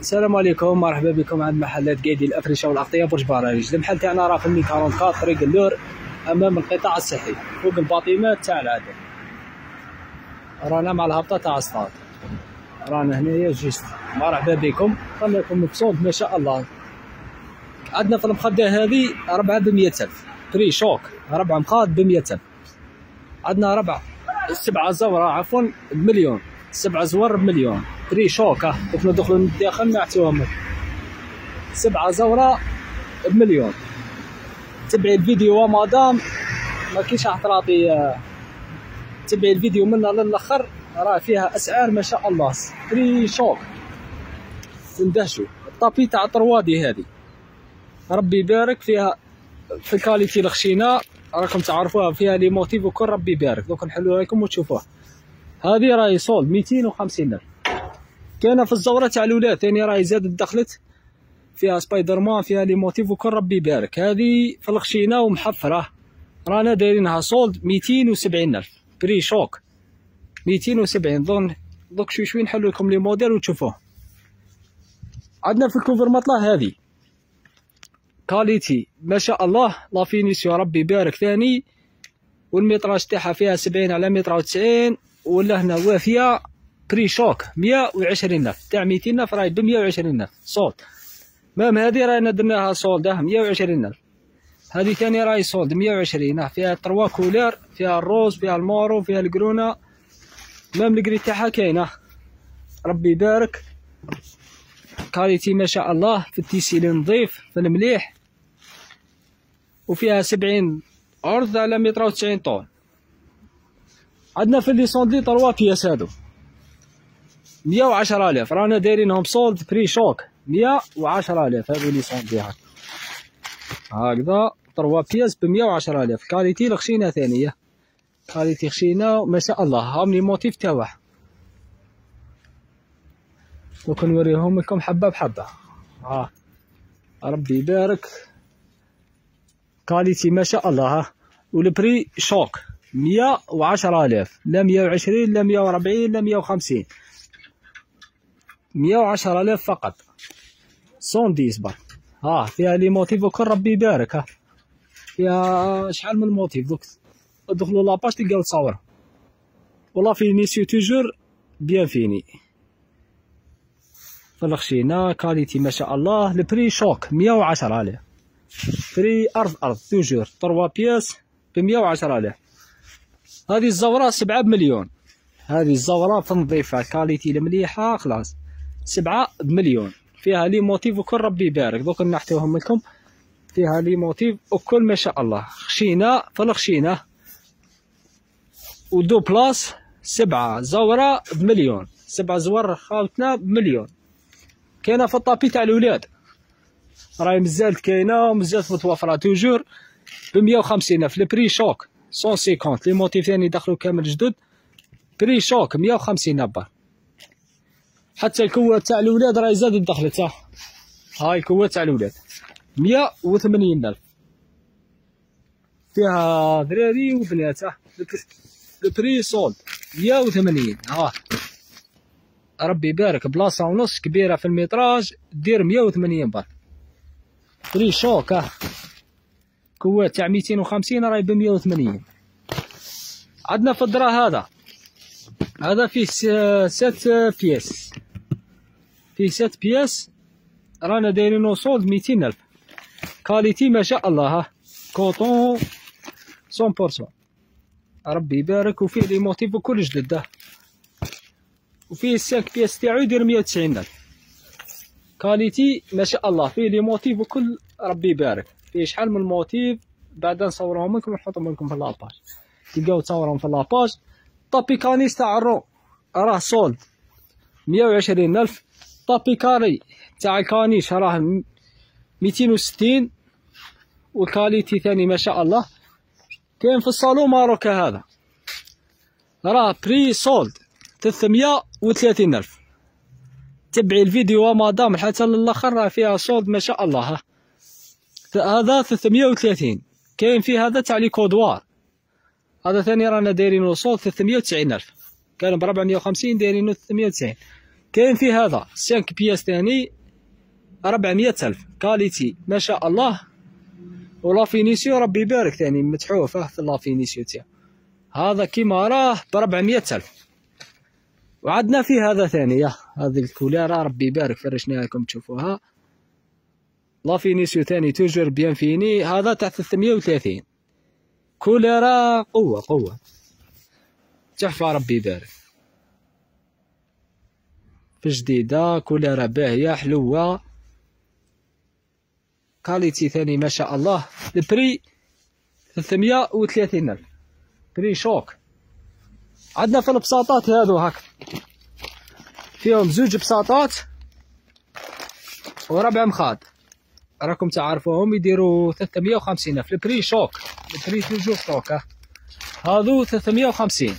السلام عليكم، مرحبا بكم عند محلات قايدي الافرشه والاغطيه برج براجيج. المحل تاعنا راه في المي 44 طريق اللور امام القطاع الصحي فوق الباطيمات تاع العدن. رانا مع الهبطه تاع الصاد، رانا هنايا جيست. مرحبا بكم، خليكم مبسوط ما شاء الله. عندنا في المخده هذه 4 ب 100,000 بري شوك، 4 مخاد ب 100,000. عندنا 7 زوره عفوا بمليون، 7 زوار بمليون بري شوك. ندخلوا من الداخل نعطيوهم 7 زوره بمليون. تبعي الفيديو مدام، ما كاينش احتراطي، تبعي الفيديو منا للاخر، راه فيها اسعار ما شاء الله بري شوك. تندهشوا الطابي تاع طروادي هذه ربي يبارك فيها، في الكاليتي الخشينه راكم تعرفوها، فيها لي موتيف وكل ربي يبارك. دوك نحلوها لكم وتشوفوها. هذه راهي صولد 250,000. كاينه في الزوره تاع الاولاد ثاني راهي زادت دخلت، فيها سبايدر مان، فيها لي موتيف وكل ربي يبارك. هذه في الخشينه ومحفره، رانا دايرينها صولد 270,000 بري شوك 270. دوك شوي نحلو لكم لي موديل وتشوفوه. عندنا في الكوفر مطلع هذه كاليتي ما شاء الله، لا فينيسيو ربي يبارك ثاني، والميتراج تاعها فيها 70 على متر و90، ولا هنا وافيه بري شوك 120,000 تاع 200,000 راهي ب 120,000 صولد. مام هذه رانا درناها صولد 120,000. هذه ثاني راهي صولد 120، فيها 3 كولور، فيها الروز، فيها المورو، فيها الكرونا. مام الكري تاعها كاينه ربي يبارك، كاليتي ما شاء الله، في التيسيل نظيف في المليح، وفيها 70 عرض على متر و90 طول. عندنا في اللي صوندلي 3 بياس هادو 110,000، رانا دايرينهم صولد بري شوك 110,000. هادو اللي صوندلي هكذا 3 بياس ب 110,000. كاليتي الخشينه ثانيه، كاليتي خشينه ما شاء الله. هاهم لي موتيف تاعها، دوك نوريهم لكم حبه بحبه. ربي يبارك، كاليتي ما شاء الله. والبري شوك 110,000، لا 120 لا 140 لا 150، 110,000 فقط. 110 برك. فيها لي موتيف وكل ربي يبارك. فيها شحال من موتيف، دوك ادخلوا لاباج تلقاو تصاور. والله فينيسيو توجور بيان فيني في الخشينه، كاليتي ما شاء الله. البري شوك 110,000 بري ارض توجور 3 بياس ب 110,000. هذه الزوره 7 بمليون، هذه الزوره في نظيفه كاليتي المليحه خلاص 7 بمليون. فيها لي موتيف وكل ربي يبارك. دوك نحتوهم لكم، فيها لي موتيف وكل ما شاء الله. خشينه في الخشينه، ودو بلاص 7 زوره بمليون، 7 زوار خاوتنا بمليون. كاينه في الطابي تاع الولاد راهي مازالت كاينه ومازالت متوفره توجور ب 150,000. البري شوك 150. لي موتيف ثاني دخلوا كامل جدد، بري شوك 150,000 برك. حتى الكوات تاع الولاد راهي زادت دخلت. هاي الكوات تاع الولاد 180,000، فيها دراري وبنات. البري صولد 180. ربي يبارك، بلاصه ونص كبيره في المتراج، دير 180 برك بري شوك. كوات تاع 250 راهي ب 180. عندنا في الدرا هذا فيه 7 بياس، فيه 7 بياس، رانا دايرينو صولد 200,000. كاليتي ما شاء الله، كوطون 100%. ربي يبارك، وفيه لي موتيف وكل جدد. وفيه 5 بياس تاعو يدير 190,000. كاليتي ما شاء الله، فيه لي موتيف وكل ربي يبارك. فيه شحال من موتيف، بعدا نصورهم لكم ونحطهم لكم في لاباج، تلقاو تصورهم في لاباج. طابي كانيس تاع الرو راه صولد 120,000. طابي كاري تاع الكانيش راه 260، والكاليتي ثاني ما شاء الله. كاين في الصالون ماروكا هذا راه بري صولد 330,000. تبعي الفيديو مدام حتى للاخر، راه فيها صولد ما شاء الله. هذا 330. كاين فيه هذا تاع لي كودوار، هذا ثاني رانا دايرينو صولد 390,000، كان ب 450 دايرينو 390. كاين فيه هذا 5 بياس ثاني 400,000 كاليتي ما شاء الله. ولا فينيسيو ربي يبارك ثاني متحوفه في لا فينيسيو تاعو. هذا كيما راه ب 400,000. وعندنا فيه هذا ثاني هذه الكوليرة ربي يبارك فرشناها لكم تشوفوها. لا فينيسيو ثاني توجور بيان فيني. هذا تاع 330 كوليرة قوة تحفة ربي يبارك. في جديدة كوليرة باهية حلوة كاليتي ثاني ما شاء الله. البري 330,000 بري شوك. عندنا في البساطات هادو هاك فيهم زوج بساطات وربع مخاد راكم تعرفوهم يديروا 350,000 البري شوك. البري توجور شوك هادو 350.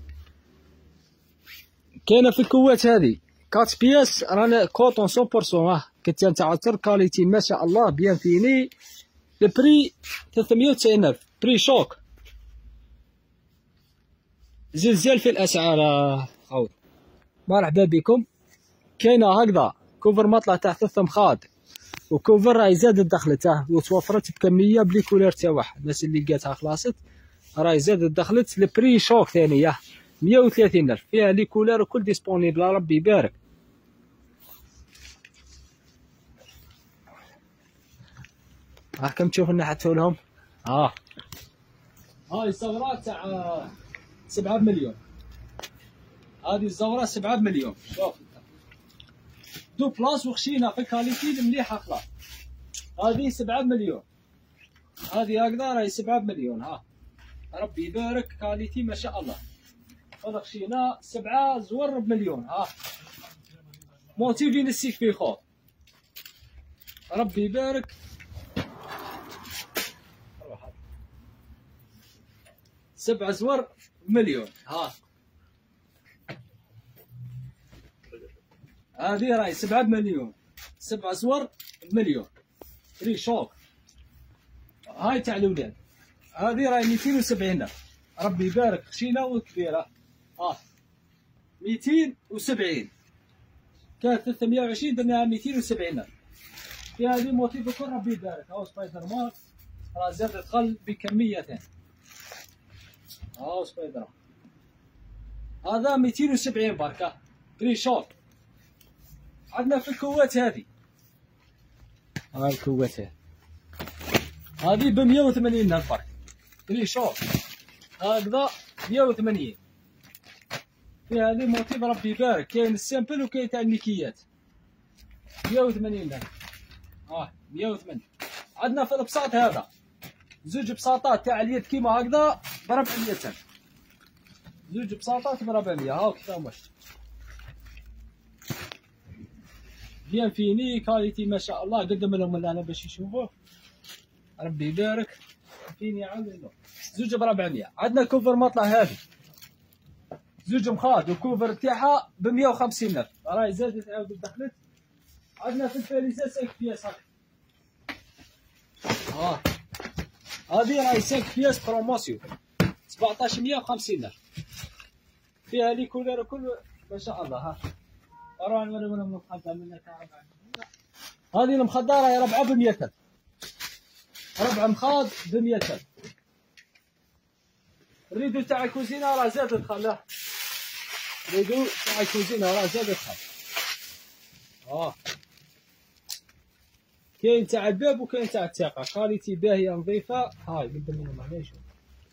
كاينه في الكوات هذه 4 بياس رانا كوطون 100% كتان تاع عطر كاليتي ما شاء الله بيان فيني. البري 390,000 بري شوك. زلزال في الاسعار خوت. مرحبا بكم. كاينه هكذا كوفر مطلع تاع 3 مخاد وكوفر راهي زادت دخلته وتوفرت بكميه بلي كولير تاعها. الناس اللي لقاتها خلاصت راهي زادت دخلت. البري شوك ثاني 130,000 فيها لي كولير وكل ديسبونيبل ربي يبارك. كم تشوف لنا حتى لهم. هاي الزغرات تاع 7 مليون. هذه الزغرة 7 مليون. شوف دو بلاص وخشينة في كاليتي مليحة خلاص. هذه 7 مليون. هذه هكذا راهي 7 مليون. ربي يبارك كاليتي ما شاء الله. هذا خشينة 7 زور بمليون. موتيفين السيك في خوف ربي يبارك. 7 زور بمليون. هذه راهي 7 مليون. 7 زور بمليون فري شوك. هاي تاع الولاد. هذه راهي 270,000 ربي يبارك خشينة وكبيرة. 270 كانت 320 درناها 270,000. في هذه موتيف الكل ربي يبارك. سبايدر مان راه زاد دخل بكمية ثاني. سبايدر هذا 270 بركة فري شوك. عندنا في الكوات هذه الكوات هذه ب 180,000 برك فري شوك. هكذا 180. في هذه موتيف ربي يبارك. كاين السامبل وكاين تاع الميكيات 180,000. 180. عندنا في البساط هذا زوج بساطات تاع اليد كيما هكذا ب 400,000. زوج بساطات ب 400. كيفاش بيان فيني كاليتي ما شاء الله. قدم لهم انا باش يشوفوه ربي يبارك فيني. عاود زوج ب 400. عندنا كوفر مطلع هذه زوج مخاد والكوفر تاعها ب 150,000 راهي زادت عاود دخلت. عندنا في الفاليزه 5 بياس هذه راهي 5 بياس بروموسيون 1750,000 فيها لي كولير كل ما شاء الله. راه نوريو لهم المخدة منها تاع 4. هذه المخدة راهي 4 ب 100,000. 4 مخاد ب 100,000. الريدو تاع الكوزينة راه زاد دخل. الريدو تاع الكوزينة راه زاد دخل. كاين تاع الباب وكاين تاع التاقة كاليتي باهية نظيفة. قدام منهم هنا شوف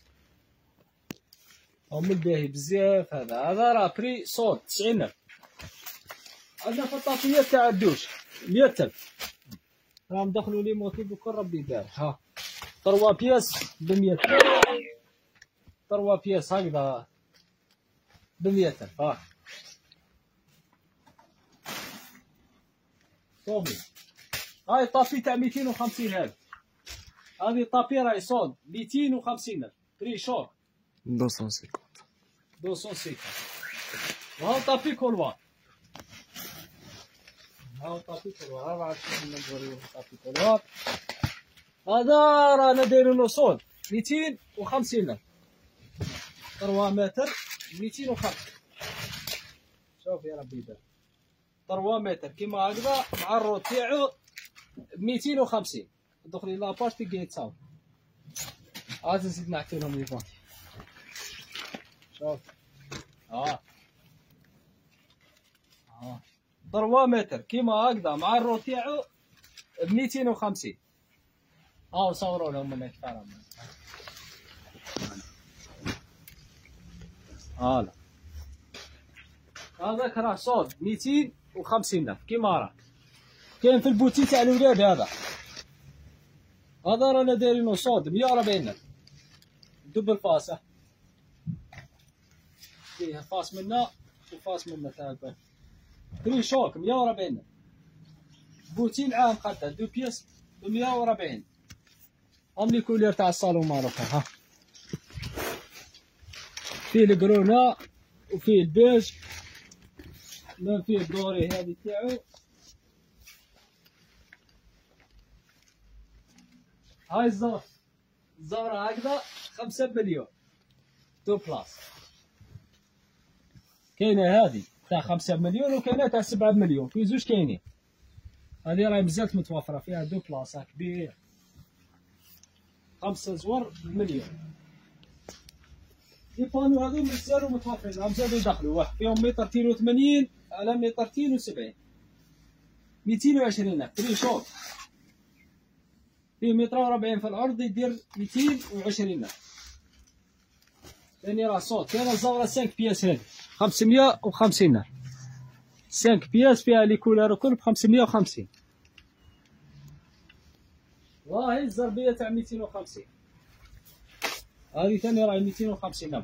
من باهي بزاف. هذا راه بري صوت 90,000. عندنا في الطاقيات تاع الدوش 100,000 راهم دخلوا لي موتيف الكل ربي يبارك. 3 بياس ب 100,000. 3 بياس هكذا ب 100,000. صوبي هاي طابي تاع 250,000. هذه طابي راهي صود 250,000 بري شوك 250. وهاو طابي كولوار. طابي كولوار. طابي كولوار هذا رانا دايرينو صود 250,000. 3 متر 250. شوف يا ربي يبارك. 3 متر كيما هكذا مع الرو تاعو ب 250. دخلي لاباج تلقاي تصاوب. عاد نزيد نعطي لهم لي بونتي. شوف 3 متر كيما هكذا مع الرو تاعو ب 250. صوروا لهم من كثار. فوالا هذاك راه صوت 250,000 كيما راه كاين في البوتي تاع الولاد. هذا رانا دايرينو صوت 140,000 دوبل فاس. فيه فاس منا وفاس منا تاع البال. بري شوك 140,000 بوتي العام قدها 2 بياس ب 140. هم لي كولير تاع الصالون ماروكا. فيه الكرونا وفيه البيج ما فيه الدوري هذه تاعو. هاي الزهرة هكذا 5 مليون 2 بلاص. كاينه هذه تاع 5 مليون وكاينه تاع 7 مليون. في زوج كاينين. هذه راهي بزاف متوفره فيها 2 بلاص كبير 5 زوار بمليون. لي بانو هذو مازالو متوفرين راهم زادو يدخلوا فيهم مترتين و80 على مترتين و70 220,000 بري شوك. فيه متر و40 في الارض يدير 220,000. ثاني راه صوت. كاينه الزهره 5 بياس هذه 550,000. 5 بياس فيها لي كولار الكل ب 550. راهي الزربيه تاع 250. هذه ثاني راهي 250,000.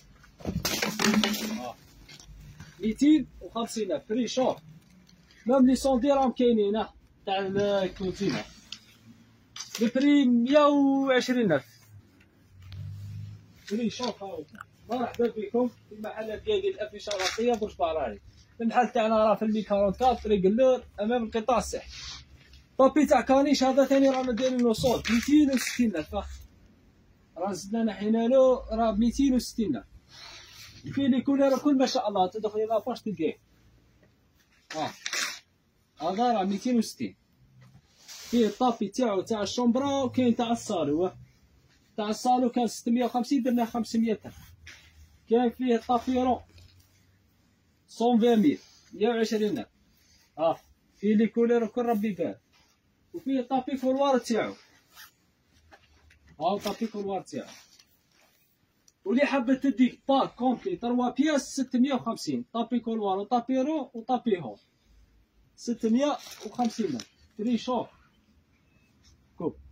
250,000 فري شوك. مام لي صوندي راهم كاينين تاع الكوتينه ببري 120,000 فري شوك. مرحبا بكم في محلات كايدي الافريشه الراسيه برج براري. المحل تاعنا راه في المي 44 طريق اللور امام القطاع الصحي. طابي تاع كانيش هذا ثاني رانا دايرينو صوت 260,000. راه زدنا نحينا له راه ب 260,000. فيه لي كولير الكل ما شاء الله. تدخلي لاباج تلقاه. هذا راه 260. فيه الطابي تاعو تاع الشومبرا وكاين تاع الصالو. تاع الصالو كان 650 درناه 500,000. كاين فيه طابيرون 120,000 120,000. فيه لي كولير الكل ربي يبارك. وفيه طابي كولوار تاعو. طابي كولوار تاعو. واللي حابه تدي باك كومبلي 3 بياس 650. طابي كولوار وطابي رو وطابي هون 650,000 فري شوك كوب.